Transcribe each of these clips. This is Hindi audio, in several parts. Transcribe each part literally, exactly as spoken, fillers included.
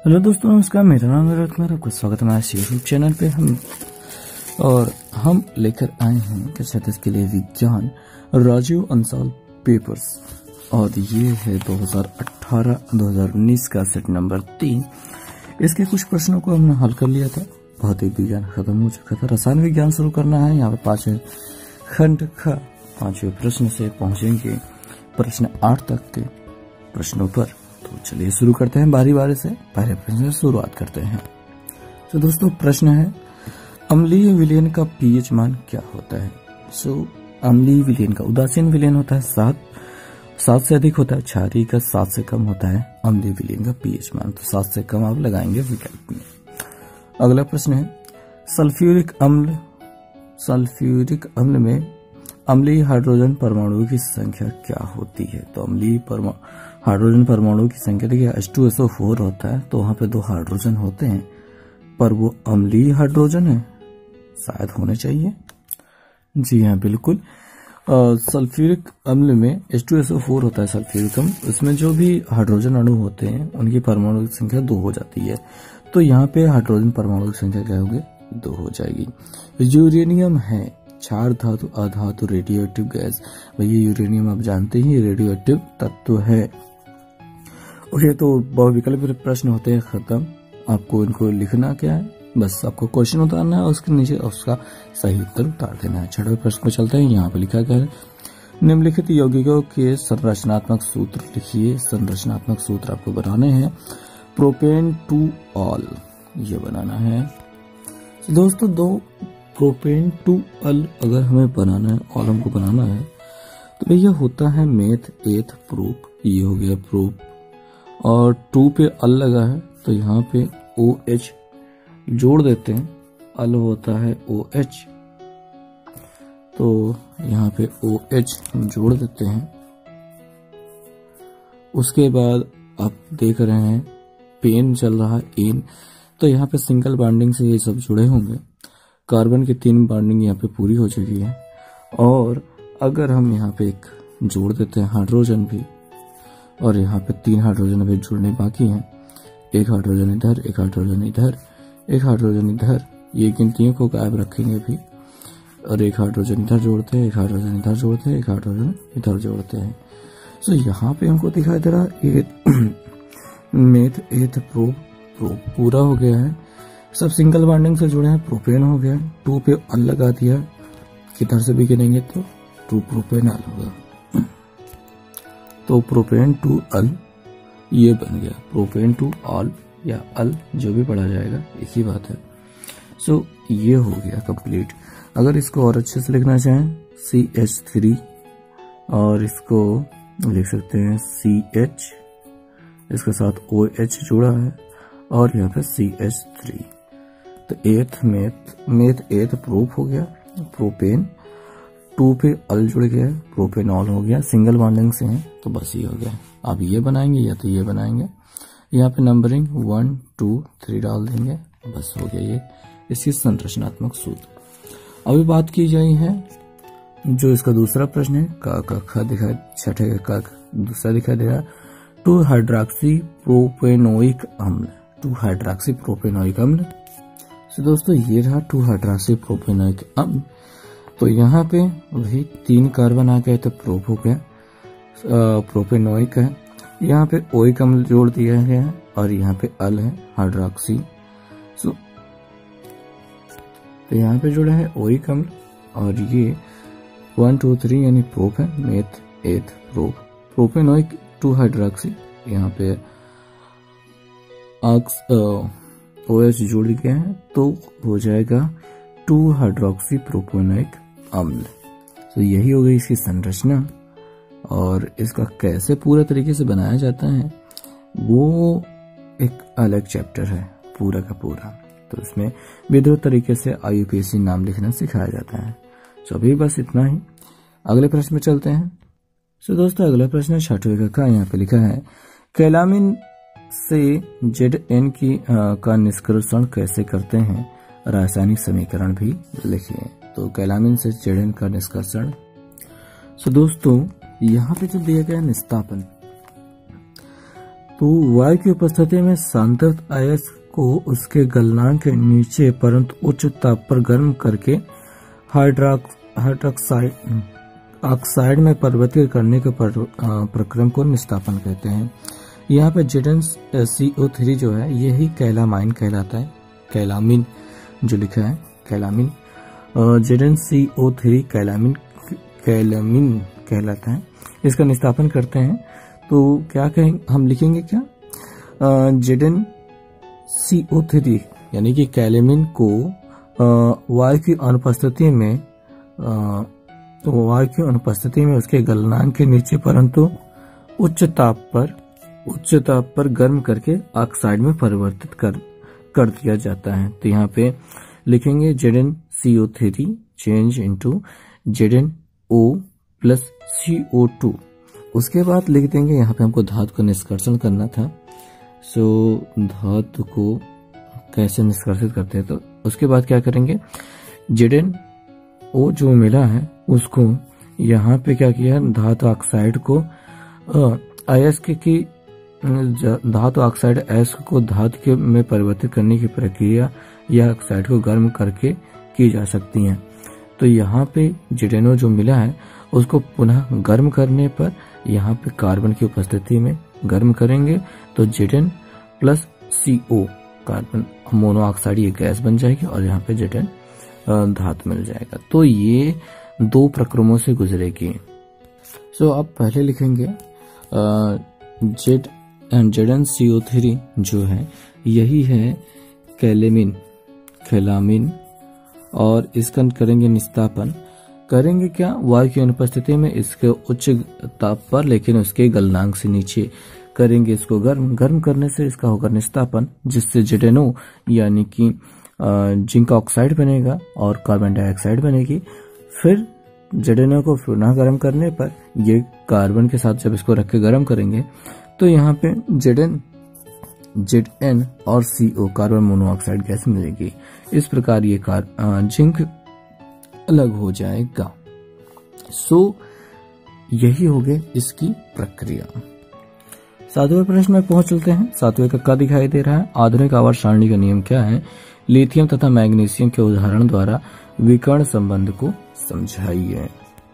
हेलो दोस्तों, नमस्कार। मेरा नाम है रत्न, आपका स्वागत है हमारे यूट्यूब चैनल पे। हम और हम लेकर आए हैं कक्षा दस के लिए विज्ञान राजीव अंसाल पेपर्स, और ये है दो हज़ार अठारह दो हज़ार उन्नीस का सेट नंबर तीन। इसके कुछ प्रश्नों को हमने हल कर लिया था। भौतिक विज्ञान खत्म हो चुका था, रसायन विज्ञान शुरू करना है। यहाँ पे पांचवें खंड का पांचवें प्रश्न से पहुंचेंगे प्रश्न आठ तक के प्रश्नों पर। तो चलिए शुरू करते हैं बारी बारी से। पहले प्रश्न से शुरुआत करते हैं। तो दोस्तों प्रश्न है, अम्लीय विलयन का पीएच मान क्या होता है? सो अम्लीय विलयन का उदासीन विलयन होता है सात, सात से अधिक होता है क्षारीय का, सात से कम होता है अम्लीय विलयन का पीएच मान। तो सात से कम आप लगाएंगे विकल्प में। अगला प्रश्न है, सल्फ्यूरिक अम्ल सल्फ्यूरिक अम्ल में अम्लीय हाइड्रोजन परमाणुओं की संख्या क्या होती है? तो अम्लीय हाइड्रोजन परमाणुओं की संख्या देखिए H two S O four होता है, तो वहां पे दो हाइड्रोजन होते हैं, पर वो अम्लीय हाइड्रोजन है, शायद होने चाहिए। जी हाँ, बिल्कुल। सल्फ्यूरिक अम्ल में H two S O four होता है सल्फ्यूरिक अम्ल, उसमें जो भी हाइड्रोजन अणु होते हैं उनकी परमाणु की संख्या दो हो जाती है। तो यहाँ पे हाइड्रोजन परमाणु की संख्या क्या होगी? दो हो जाएगी। यूरेनियम है क्षार धातु, अधातु, रेडियो एक्टिव गैस। भैया यूरेनियम आप जानते ही रेडियो एक्टिव तत्व है। ओके, तो बहुत विकल्प प्रश्न होते हैं खत्म। आपको इनको लिखना क्या है, बस आपको क्वेश्चन उतारना है और उसके नीचे उसका सही उत्तर उतार देना है। छठवें प्रश्न को चलते हैं। यहाँ पे लिखा गया है, निम्नलिखित यौगिकों के संरचनात्मक सूत्र लिखिए। संरचनात्मक सूत्र आपको बनाने हैं प्रोपेन टू ऑल, ये बनाना है। तो दोस्तों दो प्रोपेन टू अल अगर हमें बनाना है, ऑल हमको बनाना है, तो भैया होता है मेथ एथ प्रूफ, ये हो गया प्रूफ, और टू पे अल लगा है तो यहाँ पे ओ एच जोड़ देते हैं, अल होता है ओ एच, तो यहाँ पे ओ एच जोड़ देते हैं। उसके बाद आप देख रहे हैं पेन चल रहा है एन, तो यहाँ पे सिंगल बॉन्डिंग से ये सब जुड़े होंगे। कार्बन की तीन बॉन्डिंग यहाँ पे पूरी हो चुकी है, और अगर हम यहाँ पे एक जोड़ देते हैं हाइड्रोजन भी, और यहाँ पे तीन हाइड्रोजन अभी जुड़ने बाकी हैं, एक हाइड्रोजन इधर, एक हाइड्रोजन इधर, एक हाइड्रोजन इधर, ये गिनतियों को गायब रखेंगे भी, और एक हाइड्रोजन इधर जोड़ते हैं, एक हाइड्रोजन इधर जोड़ते हैं, एक हाइड्रोजन इधर जोड़ते हैं। तो यहाँ पे हमको दिखाई दे रहा है मेथ एथ प्रो प्रो पूरा हो गया है, सब सिंगल बॉन्डिंग से जुड़े हैं, प्रोपेन हो गया। टू पे अल लगा दिया, किधर से भी गिनेंगे तो टू प्रोपेन अल होगा, तो प्रोपेन टू अल ये बन गया। प्रोपेन टू ऑल या अल जो भी पढ़ा जाएगा एक ही बात है। सो so, ये हो गया कंप्लीट। अगर इसको और अच्छे से लिखना चाहें सी एच थ्री, और इसको लिख सकते हैं सी एच, इसके साथ ओ एच जुड़ा है, और यहाँ पे सी एच थ्री। तो एथ मेथ मेथ एथ प्रूफ हो गया, प्रोपेन टू पे अल जुड़ गया, प्रोपेनॉल हो गया, सिंगल बॉन्डिंग से हैं, तो बस ये हो गया। आप ये बनाएंगे या तो ये बनाएंगे, यहाँ पे नंबरिंग वन टू थ्री डाल देंगे, बस हो गया ये इसकी संरचनात्मक सूत्र। अभी बात की जाए है जो इसका दूसरा प्रश्न है, का का खा दिखाई छठे का दूसरा दिखाई दे रहा, टू हाइड्रोक्सी प्रोपेनोइक अम्ल, टू हाइड्रोक्सी प्रोपेनोइक अम्ल। तो दोस्तों ये रहा टू हाइड्रोक्सी प्रोपेनोइक अम्ल। तो यहाँ पे वही तीन कार्बन आ गए तो प्रोप हो गया, प्रोपेनोइक है, यहाँ पे ओइक अम्ल जोड़ दिया गया है, और यहाँ पे अल है हाइड्रोक्सी। सो तो यहाँ पे जुड़ा है ओइक अम्ल, और ये वन टू थ्री यानी प्रोप है, meth eth prop, propanoic two hydroxy, यहाँ पे ओ एच जोड़ गया है, तो हो जाएगा टू हाइड्रोक्सी प्रोपेनोइक अम्ल। तो यही हो गई इसकी संरचना, और इसका कैसे पूरा तरीके से बनाया जाता है वो एक अलग चैप्टर है पूरा का पूरा। तो इसमें विधिवत तरीके से I U P S C नाम लिखना सिखाया जाता है। तो अभी बस इतना ही। अगले प्रश्न में चलते हैं। तो दोस्तों अगला प्रश्न छठवें का यहाँ पे लिखा है, कैलामिन से जेड एन की आ, का निष्कर्षण कैसे करते हैं? रासायनिक समीकरण भी लिखिए। तो कैलामिन से जेड एन का निष्कर्षण। तो दोस्तों यहाँ पे जो दिया गया निस्तापन, तो वायु की उपस्थिति में सांतरित अयस्क को उसके गलनांक के नीचे परंतु उच्च ताप पर गर्म करके हाइड्रोक्साइड ऑक्साइड में परिवर्तित करने के प्रक्रम को निस्तापन कहते हैं। यहाँ पे जेडन सी ओ थ्री जो है यही कैलामाइन कहलाता है। कैलामिन जो लिखा है calamine, Z N C O three calamine calamine कहलाता है। इसका निस्तापन करते हैं तो क्या कहेंगे, हम लिखेंगे क्या, जेडन सी ओ थ्री यानी कि कैलामिन को वायु की अनुपस्थिति में तो वायु की अनुपस्थिति में उसके गलनांक के नीचे परंतु उच्च ताप पर उच्च ताप पर गर्म करके ऑक्साइड में परिवर्तित कर कर दिया जाता है। तो यहाँ पे लिखेंगे Z N C O three change into Z N O plus C O two. उसके बाद लिख देंगे, यहाँ पे हमको धातु का निष्कर्षण करना था। सो धातु को कैसे निष्कर्षित करते हैं, तो उसके बाद क्या करेंगे, जेडन ओ जो मिला है उसको यहाँ पे क्या किया, धातु ऑक्साइड को अयस्क की धातु ऑक्साइड अयस्क को धातु के में परिवर्तित करने की प्रक्रिया या ऑक्साइड को गर्म करके की जा सकती है। तो यहाँ पे जेडेनो जो मिला है उसको पुनः गर्म करने पर यहाँ पे कार्बन की उपस्थिति में गर्म करेंगे तो Z N plus C O carbon monoxide ये गैस बन जाएगी और यहाँ पे जेडेन धातु मिल जाएगा। तो ये दो प्रक्रमों से गुजरेगी। सो so, अब पहले लिखेंगे Z Z N C O three जो है यही है कैलेमिन कैलामिन और इसका करेंगे निस्तापन। करेंगे क्या, वायु की अनुपस्थिति में इसके उच्च ताप पर लेकिन उसके गलनांक से नीचे करेंगे इसको गर्म। गर्म करने से इसका होगा निस्तापन जिससे जेडेनो यानी कि जिंक ऑक्साइड बनेगा और कार्बन डाइऑक्साइड बनेगी। फिर जेडेनो को पुनः गर्म करने पर ये कार्बन के साथ जब इसको रख के गर्म करेंगे तो यहाँ पे जेडन जेड एन और C O carbon monoxide gas मिलेगी। इस प्रकार ये कार जिंक अलग हो जाएगा। सो यही हो गए इसकी प्रक्रिया। सातवें प्रश्न में पहुंच चलते हैं। सातवें का क्या दिखाई दे रहा है, आधुनिक आवर्त सारणी का नियम क्या है, लिथियम तथा मैग्नीशियम के उदाहरण द्वारा विकर्ण संबंध को समझाइए।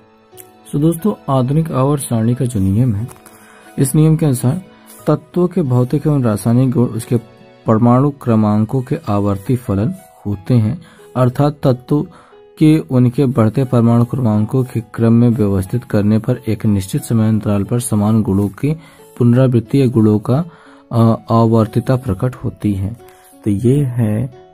सो दोस्तों, आधुनिक आवर्त सारणी का जो नियम है, इस नियम के अनुसार तत्वों के भौतिक एवं रासायनिक गुण उसके परमाणु क्रमांकों के आवर्ती फलन होते हैं, अर्थात तत्व के उनके बढ़ते परमाणु क्रमांकों के क्रम में व्यवस्थित करने पर एक निश्चित समय अंतराल पर समान गुणों की पुनरावृत्ति या गुणों का आवर्तिता प्रकट होती है। तो ये है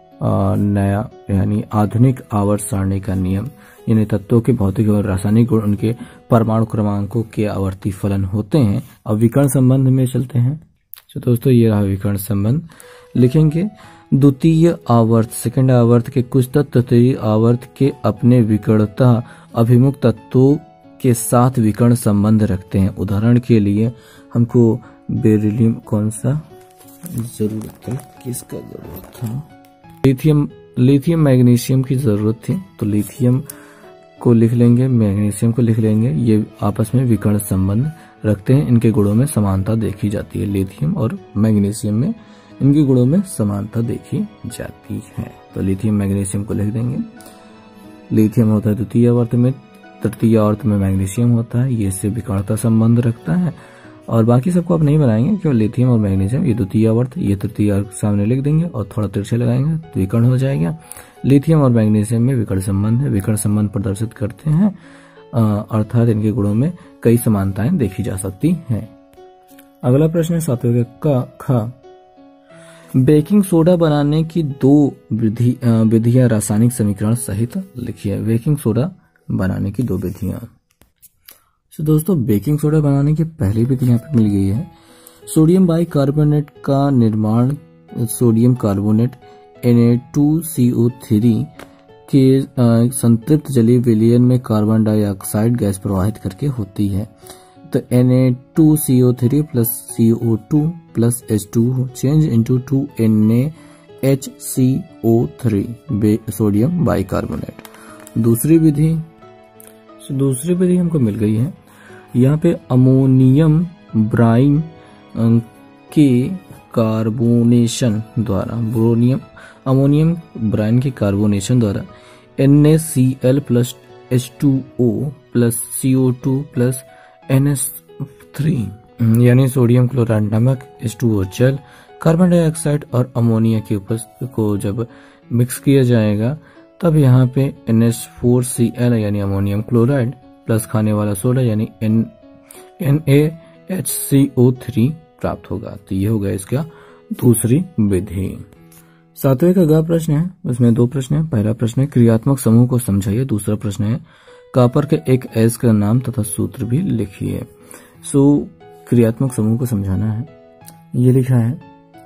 नया यानी आधुनिक आवर्त सारणी का नियम, यानी तत्वों के भौतिक और रासायनिक गुण उनके परमाणु क्रमांकों के आवर्ती फलन होते हैं। अब विकर्ण संबंध में चलते हैं। तो दोस्तों ये रहा विकर्ण संबंध। लिखेंगे द्वितीय आवर्त सेकंड आवर्त के कुछ तत्व तृतीय आवर्त के अपने विकर्णता अभिमुख तत्वों के साथ विकर्ण संबंध रखते हैं। उदाहरण के लिए हमको बेरिलियम कौन सा जरूरत है, किसका जरूरत था, लिथियम लिथियम मैग्नीशियम की जरूरत थी, तो लिथियम को लिख लेंगे, मैग्नीशियम को लिख लेंगे। ये आपस में विकर्ण संबंध रखते हैं, इनके गुणों में समानता देखी जाती है। लिथियम और मैग्नीशियम में इनके गुणों में समानता देखी जाती है। तो लिथियम मैग्नीशियम को लिख देंगे। लिथियम होता है द्वितीय आवर्त में, तृतीय आवर्त में मैग्नीशियम होता है, ये इससे विकर्णता संबंध रखता है। और बाकी सबको आप नहीं बनाएंगे, केवल लिथियम और मैग्नीशियम ये द्वितीय आवर्त, ये तृतीय आवर्त सामने लिख देंगे और थोड़ा तिरछे लगाएंगे तो विकर्ण हो जाएगा। लिथियम और मैग्नीशियम में विकर्ण संबंध है, विकर्ण संबंध प्रदर्शित करते हैं, अर्थात इनके गुणों में कई समानताएं देखी जा सकती हैं। अगला प्रश्न है सातवें का ख, बेकिंग सोडा बनाने की दो विधि विधियां रासायनिक समीकरण सहित लिखिए। बेकिंग सोडा बनाने की दो विधियां। तो दोस्तों बेकिंग सोडा बनाने की पहली विधि यहाँ पे मिल गई है। सोडियम बाइकार्बोनेट का निर्माण sodium carbonate N A two C O three के संतृप्त जलीय विलयन में कार्बन डाइऑक्साइड गैस प्रवाहित करके होती है। तो N A two C O three plus C O two plus H two change into two N A H C O three sodium bicarbonate. दूसरी विधि दूसरी विधि हमको मिल गई है। यहाँ पे अमोनियम ब्राइन के कार्बोनेशन द्वारा ब्रोनियम अमोनियम ब्राइन के कार्बोनेशन द्वारा N A C L plus H two O plus C O two plus N S three यानी सोडियम क्लोराइड नमक एच टू ओ जल कार्बन डाइऑक्साइड और अमोनिया के उपस्थिति को जब मिक्स किया जाएगा तब यहाँ पे N H four C L यानी अमोनियम क्लोराइड प्लस खाने वाला सोडा यानी N N A H C O three प्राप्त होगा। तो ये होगा इसका दूसरी विधि। सातवें का ग प्रश्न है, उसमें दो प्रश्न है। पहला प्रश्न है क्रियात्मक समूह को समझाइए। दूसरा प्रश्न है कॉपर के एक अयस्क का नाम तथा सूत्र भी लिखिए। सो क्रियात्मक समूह को समझाना है। ये लिखा है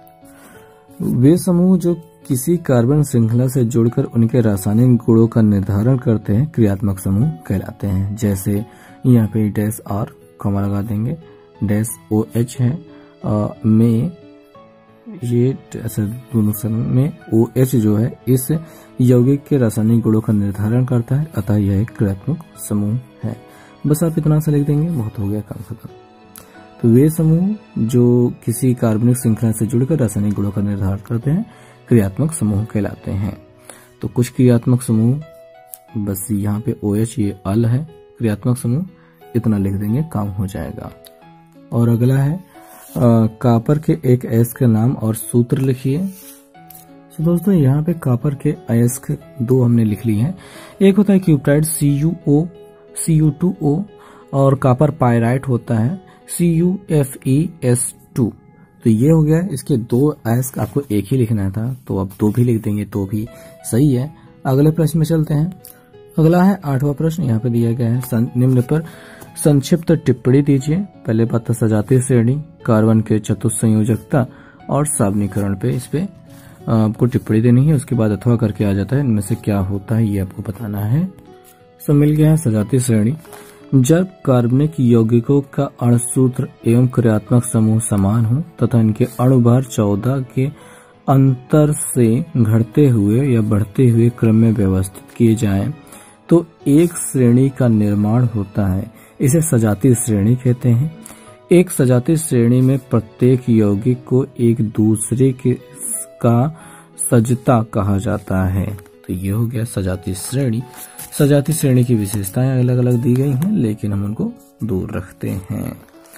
वे समूह जो किसी कार्बन श्रृंखला से जुड़कर उनके रासायनिक गुणों का निर्धारण करते हैं क्रियात्मक समूह कहलाते हैं। जैसे यहाँ पे डैश आर कॉमा लगा देंगे, डैश ओ एच है आ, में ये ऐसे दोनों समूह में ओ एच जो है इस यौगिक के रासायनिक गुणों का निर्धारण करता है, अतः यह एक क्रियात्मक समूह है। बस आप इतना सा लिख देंगे, बहुत हो गया काम खत्म। तो वे समूह जो किसी कार्बनिक श्रृंखला से जुड़कर रासायनिक गुणों का निर्धारण करते हैं क्रियात्मक समूह कहलाते हैं। तो कुछ क्रियात्मक समूह बस यहाँ पे ओ एच ये अल है क्रियात्मक समूह, इतना लिख देंगे काम हो जाएगा। और अगला है कॉपर के एक अयस्क का नाम और सूत्र लिखिए। तो दोस्तों यहाँ पे कॉपर के अयस्क दो हमने लिख लिए हैं। एक होता है cuprite C U O C U two O और कॉपर पायराइट होता है C U F E S two. तो ये हो गया, इसके दो अयस्क आपको एक ही लिखना था तो अब दो भी लिख देंगे तो भी सही है। अगले प्रश्न में चलते हैं। अगला है आठवां प्रश्न, यहाँ पे दिया गया है निम्न पर संक्षिप्त टिप्पणी दीजिए। पहले बात तो सजातीय श्रेणी, कार्बन के चतुस्संयोजकता और सावनीकरण पे इस पे आपको टिप्पणी देनी है। उसके बाद अथवा करके आ जाता है, इनमें से क्या होता है ये आपको बताना है। सब मिल गया है सजातीय श्रेणी। जब कार्बनिक यौगिकों का अणुसूत्र एवं क्रियात्मक समूह समान हो तथा इनके अणुभार चौदह के अंतर से घटते हुए या बढ़ते हुए क्रम में व्यवस्थित किए जाएं, तो एक श्रेणी का निर्माण होता है। इसे सजातीय श्रेणी कहते हैं। एक सजातीय श्रेणी में प्रत्येक यौगिक को एक दूसरे के का सजता कहा जाता है। तो ये हो गया सजातीय श्रेणी। सजातीय श्रेणी की विशेषताएं अलग अलग दी गई हैं, लेकिन हम उनको दूर रखते हैं।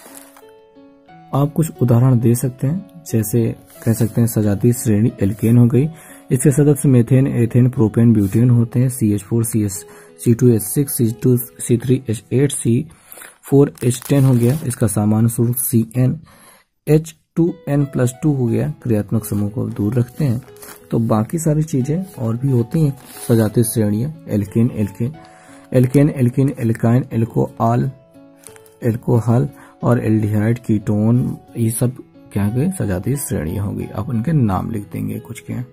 आप कुछ उदाहरण दे सकते हैं, जैसे कह सकते हैं सजातीय श्रेणी एल्केन हो गई। इसके सदस्य मेथेन, एथेन, प्रोपेन, ब्यूटेन होते हैं। C H four, C S C two H six, C two C three H eight, C four H ten हो गया। इसका सामान्य स्वरूप C N. H two N plus two हो गया। क्रियात्मक समूह को दूर रखते हैं। तो बाकी सारी चीजें और भी होती हैं सजातीय श्रेणियां। Alkane, alkane, alkane, alkene, alkyne, alcohol, alcohol और एल्डिहाइड, कीटोन, ये सब क्या गए सजातीय श्रेणियां होगी। आप उनके नाम लिख देंगे कुछ के।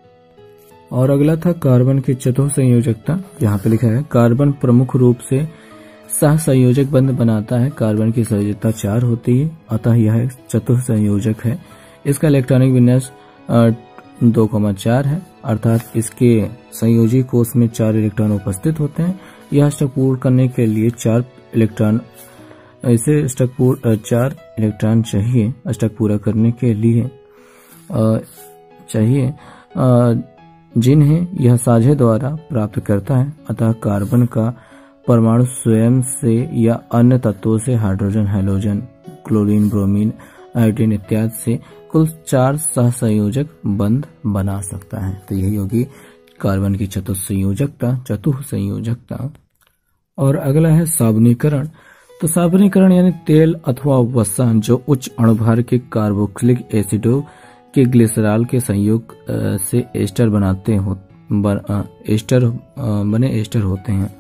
और अगला था कार्बन की चतुस्संयोजकता। यहाँ पे लिखा है कार्बन प्रमुख रूप से सह संयोजक बंध बनाता है। कार्बन की संयोजकता चार होती है, अतः यह चतुस्संयोजक है। इसका इलेक्ट्रॉनिक विन्यास दो कमा चार है, अर्थात इसके संयोजी कोष में चार इलेक्ट्रॉन उपस्थित होते हैं। यह अष्टक पूर्ण करने के लिए चार इलेक्ट्रॉन इसे अष्टक पूर्ण चार इलेक्ट्रॉन चाहिए। अष्टक पूरा करने के लिए आ, चाहिए आ, जिन्हें यह साझे द्वारा प्राप्त करता है। अतः कार्बन का परमाणु स्वयं से या अन्य तत्वों से hydrogen, halogen, chlorine, bromine, iodine इत्यादि से कुल चार सहसंयोजक बंध बना सकता है। तो यही होगी कार्बन की चतुस्संयोजकता चतुस्संयोजकता। और अगला है सावनीकरण। तो सावनीकरण यानी तेल अथवा वसा जो उच्च अणुभार के कार्बोक्सिलिक एसिडों के ग्लिसरॉल के संयोग से एस्टर बनाते हो बन, एस्टर बने एस्टर होते हैं।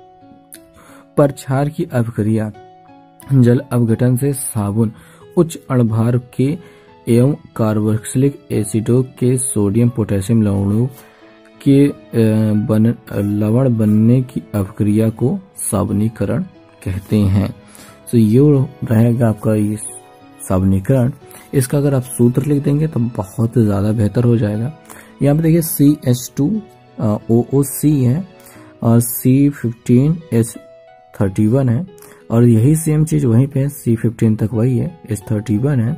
पर क्षार की अभिक्रिया जल अपघटन से साबुन उच्च अणुभार के एवं कार्बोक्सिलिक एसिडों के सोडियम पोटेशियम लवणों के बन, लवण बनने की अभिक्रिया को सावनीकरण कहते हैं। तो ये रहेगा आपका ये सावनीकरण। इसका अगर आप सूत्र लिख देंगे तो बहुत ज्यादा बेहतर हो जाएगा। यहाँ पे देखिए सी एच टू ओ ओ सी है और C fifteen H thirty one है और यही सेम चीज वहीं पे सी फिफ्टीन तक वही है, एच थर्टी वन है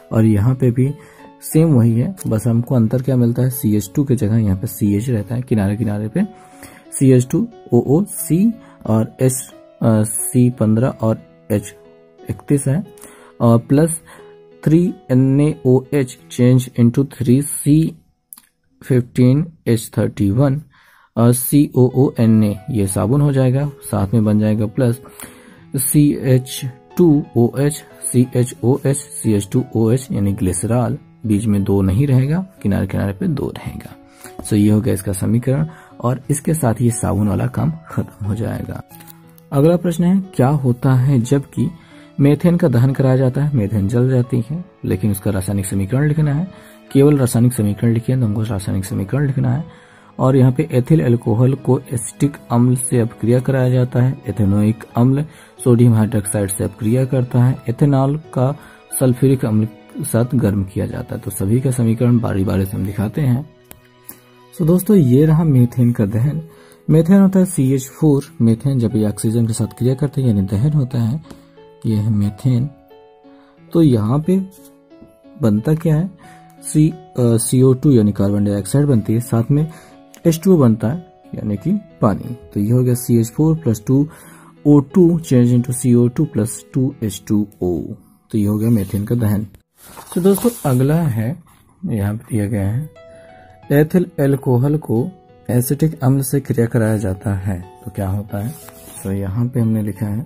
और यहाँ पे भी सेम वही है, बस हमको अंतर क्या मिलता है, सी एच टू की जगह यहाँ पे सी एच रहता है किनारे किनारे पे, सी एच टू ओ ओ सी और एच सी पंद्रह और एच इकतीस है, और plus three N A O H change into three C fifteen H thirty one और सी ओ ओ एन ए ये साबुन हो जाएगा, साथ में बन जाएगा plus C H two O H C H O H C H two O H यानी ग्लिसरॉल, बीच में दो नहीं रहेगा, किनारे किनारे पे दो रहेगा। सो ये हो गया इसका समीकरण और इसके साथ ये साबुन वाला काम खत्म हो जाएगा। अगला प्रश्न है, क्या होता है जबकि मेथेन का दहन कराया जाता है, मेथेन जल जाती है, लेकिन उसका रासायनिक समीकरण लिखना है। केवल रासायनिक समीकरण लिखिए तो हमको रासायनिक समीकरण लिखना है। और यहाँ पे एथिल अल्कोहल को एसिटिक अम्ल से अपक्रिया कराया जाता है, एथेनोइक अम्ल सोडियम हाइड्रोक्साइड से अपक्रिया करता है, एथेनॉल का सल्फ्यूरिक अम्ल के साथ गर्म किया जाता है। तो सभी का समीकरण बारी बारी से हम दिखाते हैं। तो दोस्तों ये रहा मीथेन का दहन। मीथेन होता है सी एच फोर, मीथेन जब ये ऑक्सीजन के साथ क्रिया करते हैं यानी दहन होता है, ये है मीथेन। तो यहाँ पे बनता क्या है, सी सी ओ टू यानी कार्बन डाइऑक्साइड बनती है, साथ में एच टू ओ बनता है यानी कि पानी। तो ये हो गया C H four plus two O two change into C O two plus two H two O. तो ये हो गया मीथेन का दहन। तो दोस्तों अगला है, यहाँ पे दिया गया है, एथिल अल्कोहल को एसिटिक अम्ल से क्रिया कराया जाता है तो क्या होता है। तो यहाँ पे हमने लिखा है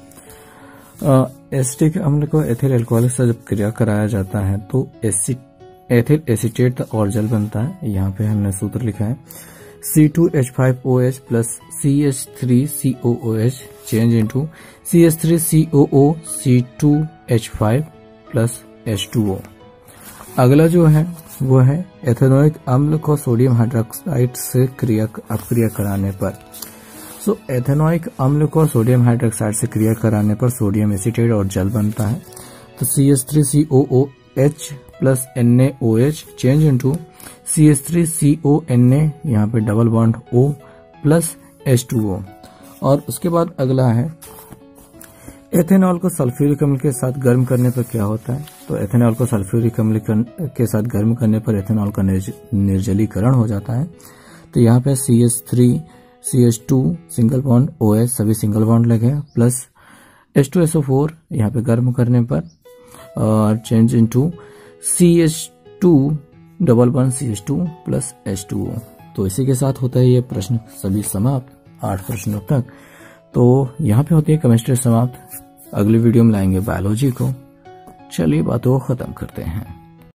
एसिटिक अम्ल को एथिल अल्कोहल से जब क्रिया कराया जाता है तो एसिड एथिल एसीटेट और जल बनता है। यहाँ पे हमने सूत्र लिखा है C two H five O H plus C H three C O O H change into C H three C O O C two H five plus H two O. अगला जो है वो है एथेनोइक अम्ल को सोडियम हाइड्रोक्साइड से क्रिया अपक्रिया कराने पर। सो एथेनोइक अम्ल को सोडियम हाइड्रोक्साइड से क्रिया कराने पर सोडियम एसीटेट और जल बनता है। तो C H three C O O H plus N A O H change into C H three C O N A, यहाँ पे double bond O plus H two O. और उसके बाद अगला है एथेनॉल को सल्फ्यूरिक अम्ल के साथ गर्म करने पर क्या होता है। तो एथेनॉल को सल्फ्यूरिक अम्ल के साथ गर्म करने पर एथेनॉल का निर्जलीकरण हो जाता है। तो यहाँ पे C H three C H two single bond O H सभी सिंगल बॉन्ड लगे plus H two S O four यहाँ पे गर्म करने पर और change into C H two double bond C H two plus H two O. तो इसी के साथ होता है ये प्रश्न सभी समाप्त, आठ प्रश्नों तक। तो यहाँ पे होती है केमिस्ट्री समाप्त। अगली वीडियो में लाएंगे बायोलॉजी को। चलिए बातों को खत्म करते हैं।